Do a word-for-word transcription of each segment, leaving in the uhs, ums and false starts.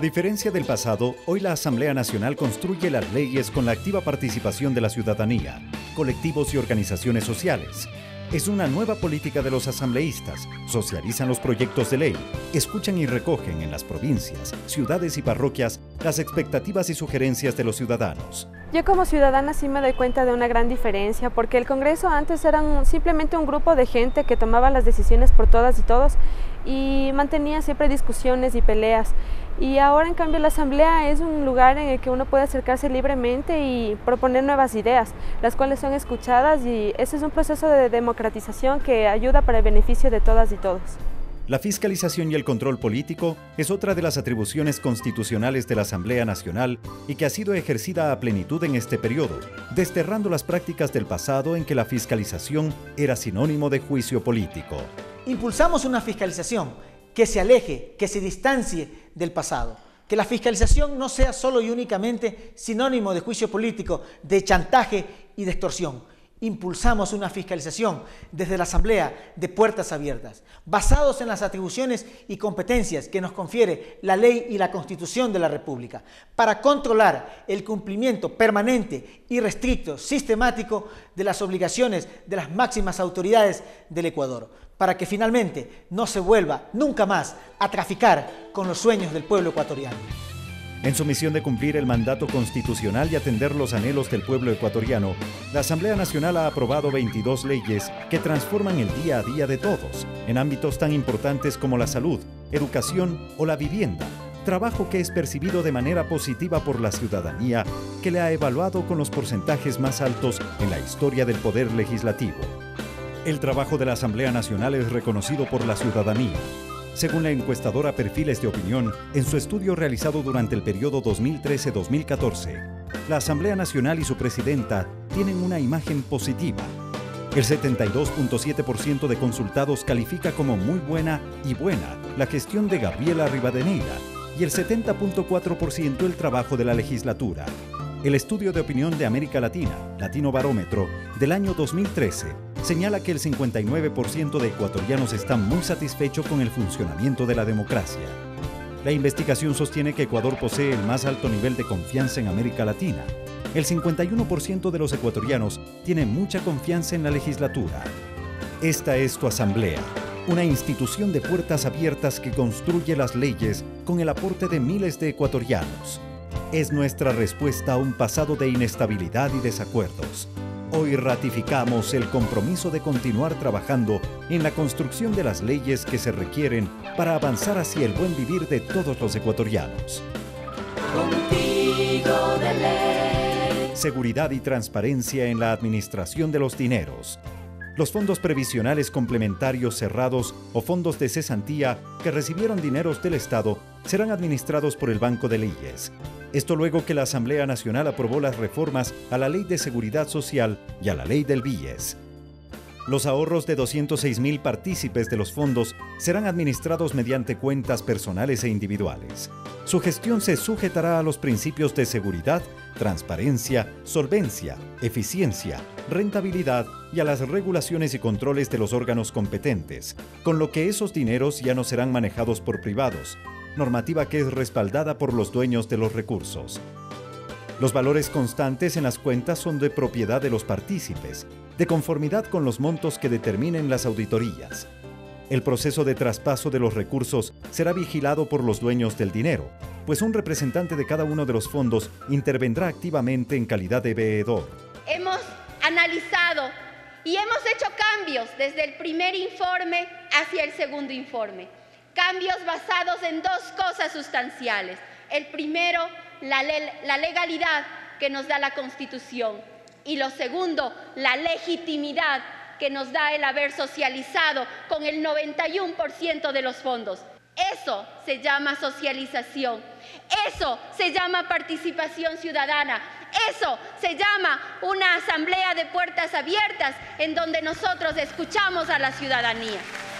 diferencia del pasado, hoy la Asamblea Nacional construye las leyes con la activa participación de la ciudadanía, colectivos y organizaciones sociales. Es una nueva política de los asambleístas, socializan los proyectos de ley, escuchan y recogen en las provincias, ciudades y parroquias las expectativas y sugerencias de los ciudadanos. Yo como ciudadana sí me doy cuenta de una gran diferencia, porque el Congreso antes era un, simplemente un grupo de gente que tomaba las decisiones por todas y todos y mantenía siempre discusiones y peleas. Y ahora en cambio la Asamblea es un lugar en el que uno puede acercarse libremente y proponer nuevas ideas, las cuales son escuchadas, y ese es un proceso de democratización que ayuda para el beneficio de todas y todos. La fiscalización y el control político es otra de las atribuciones constitucionales de la Asamblea Nacional y que ha sido ejercida a plenitud en este periodo, desterrando las prácticas del pasado en que la fiscalización era sinónimo de juicio político. Impulsamos una fiscalización que se aleje, que se distancie del pasado. Que la fiscalización no sea solo y únicamente sinónimo de juicio político, de chantaje y de extorsión. Impulsamos una fiscalización desde la Asamblea de puertas abiertas, basados en las atribuciones y competencias que nos confiere la ley y la Constitución de la República, para controlar el cumplimiento permanente, irrestricto, sistemático de las obligaciones de las máximas autoridades del Ecuador, para que finalmente no se vuelva nunca más a traficar con los sueños del pueblo ecuatoriano. En su misión de cumplir el mandato constitucional y atender los anhelos del pueblo ecuatoriano, la Asamblea Nacional ha aprobado veintidós leyes que transforman el día a día de todos, en ámbitos tan importantes como la salud, educación o la vivienda, trabajo que es percibido de manera positiva por la ciudadanía, que le ha evaluado con los porcentajes más altos en la historia del Poder Legislativo. El trabajo de la Asamblea Nacional es reconocido por la ciudadanía. Según la encuestadora Perfiles de Opinión, en su estudio realizado durante el periodo dos mil trece a dos mil catorce, la Asamblea Nacional y su presidenta tienen una imagen positiva. El setenta y dos punto siete por ciento de consultados califica como muy buena y buena la gestión de Gabriela Rivadeneira y el setenta punto cuatro por ciento el trabajo de la legislatura. El estudio de opinión de América Latina, Latino Barómetro, del año dos mil trece, señala que el cincuenta y nueve por ciento de ecuatorianos están muy satisfechos con el funcionamiento de la democracia. La investigación sostiene que Ecuador posee el más alto nivel de confianza en América Latina. El cincuenta y uno por ciento de los ecuatorianos tiene mucha confianza en la legislatura. Esta es tu Asamblea, una institución de puertas abiertas que construye las leyes con el aporte de miles de ecuatorianos. Es nuestra respuesta a un pasado de inestabilidad y desacuerdos. Hoy ratificamos el compromiso de continuar trabajando en la construcción de las leyes que se requieren para avanzar hacia el buen vivir de todos los ecuatorianos. Contigo de ley. Seguridad y transparencia en la administración de los dineros. Los fondos previsionales complementarios cerrados o fondos de cesantía que recibieron dineros del Estado serán administrados por el Banco del I E S. Esto luego que la Asamblea Nacional aprobó las reformas a la Ley de Seguridad Social y a la Ley del B I E S. Los ahorros de doscientos seis mil partícipes de los fondos serán administrados mediante cuentas personales e individuales. Su gestión se sujetará a los principios de seguridad, transparencia, solvencia, eficiencia, rentabilidad y a las regulaciones y controles de los órganos competentes, con lo que esos dineros ya no serán manejados por privados, normativa que es respaldada por los dueños de los recursos. Los valores constantes en las cuentas son de propiedad de los partícipes, de conformidad con los montos que determinen las auditorías. El proceso de traspaso de los recursos será vigilado por los dueños del dinero, pues un representante de cada uno de los fondos intervendrá activamente en calidad de veedor. Hemos analizado y hemos hecho cambios desde el primer informe hacia el segundo informe. Cambios basados en dos cosas sustanciales. El primero, la, le la legalidad que nos da la Constitución. Y lo segundo, la legitimidad que nos da el haber socializado con el noventa y uno por ciento de los fondos. Eso se llama socialización. Eso se llama participación ciudadana. Eso se llama una asamblea de puertas abiertas en donde nosotros escuchamos a la ciudadanía.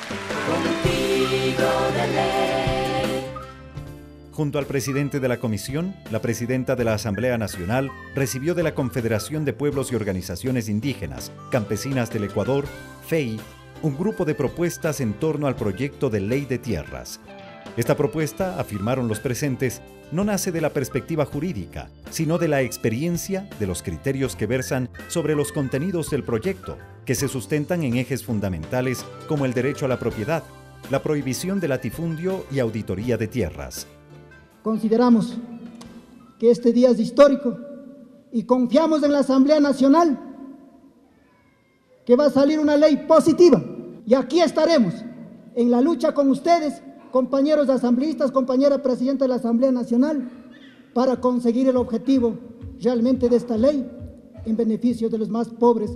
Junto al presidente de la comisión, la presidenta de la Asamblea Nacional recibió de la Confederación de Pueblos y Organizaciones Indígenas, Campesinas del Ecuador, F E I, un grupo de propuestas en torno al proyecto de ley de tierras. Esta propuesta, afirmaron los presentes, no nace de la perspectiva jurídica, sino de la experiencia de los criterios que versan sobre los contenidos del proyecto, que se sustentan en ejes fundamentales como el derecho a la propiedad, la prohibición del latifundio y auditoría de tierras. Consideramos que este día es histórico y confiamos en la Asamblea Nacional que va a salir una ley positiva. Y aquí estaremos en la lucha con ustedes, compañeros asambleístas, compañera presidenta de la Asamblea Nacional, para conseguir el objetivo realmente de esta ley en beneficio de los más pobres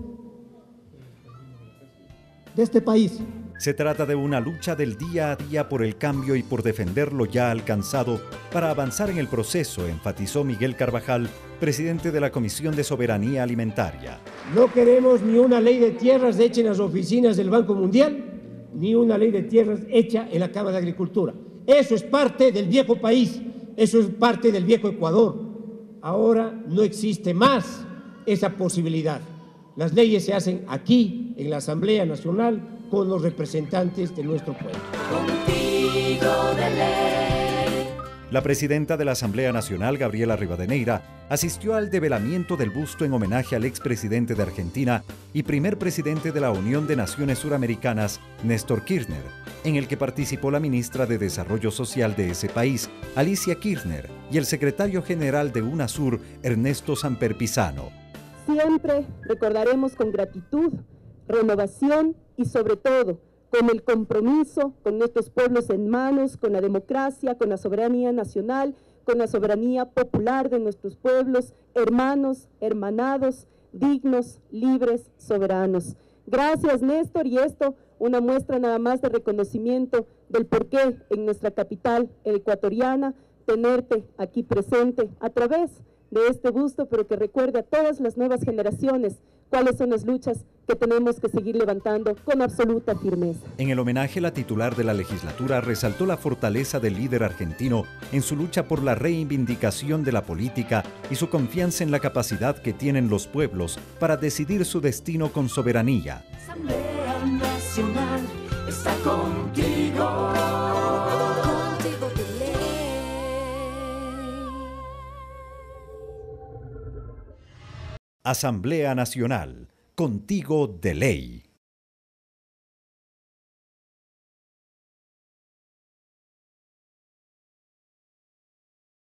de este país. Se trata de una lucha del día a día por el cambio y por defender lo ya alcanzado para avanzar en el proceso, enfatizó Miguel Carvajal, presidente de la Comisión de Soberanía Alimentaria. No queremos ni una ley de tierras hecha en las oficinas del Banco Mundial, ni una ley de tierras hecha en la Cámara de Agricultura. Eso es parte del viejo país, eso es parte del viejo Ecuador. Ahora no existe más esa posibilidad. Las leyes se hacen aquí, en la Asamblea Nacional, con los representantes de nuestro pueblo. Contigo de ley. La presidenta de la Asamblea Nacional, Gabriela Rivadeneira, asistió al develamiento del busto en homenaje al expresidente de Argentina y primer presidente de la Unión de Naciones Suramericanas, Néstor Kirchner, en el que participó la ministra de Desarrollo Social de ese país, Alicia Kirchner, y el secretario general de UNASUR, Ernesto Samper Pizano. Siempre recordaremos con gratitud, renovación y sobre todo con el compromiso con nuestros pueblos hermanos, con la democracia, con la soberanía nacional, con la soberanía popular de nuestros pueblos, hermanos, hermanados, dignos, libres, soberanos. Gracias, Néstor, y esto una muestra nada más de reconocimiento del porqué en nuestra capital ecuatoriana tenerte aquí presente a través de este busto, pero que recuerde a todas las nuevas generaciones cuáles son las luchas que tenemos que seguir levantando con absoluta firmeza. En el homenaje, la titular de la legislatura resaltó la fortaleza del líder argentino en su lucha por la reivindicación de la política y su confianza en la capacidad que tienen los pueblos para decidir su destino con soberanía. Asamblea Nacional está contigo. Contigo de ley. Asamblea Nacional, contigo de ley.